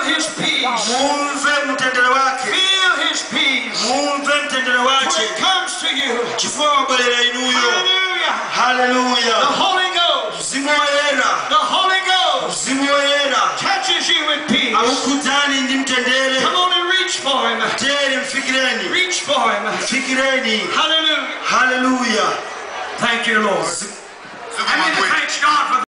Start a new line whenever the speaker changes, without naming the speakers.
his peace.
Mumve mtendere wake.
Feel his peace.
Mumve mtendere
When
wake.
it comes to you.
Chifukwa bwelera inuyo.
Hallelujah.
Hallelujah.
The Holy Ghost.
Mzimu woyera.
The Holy Ghost
Mzimu woyera.
touches you with peace.
Awukutani ndi mtendere.
Come on and reach for him.
Teri mfikireni.
Reach for him.
Mfikireni.
Hallelujah.
Hallelujah.
Thank you, Lord. I need to thank God for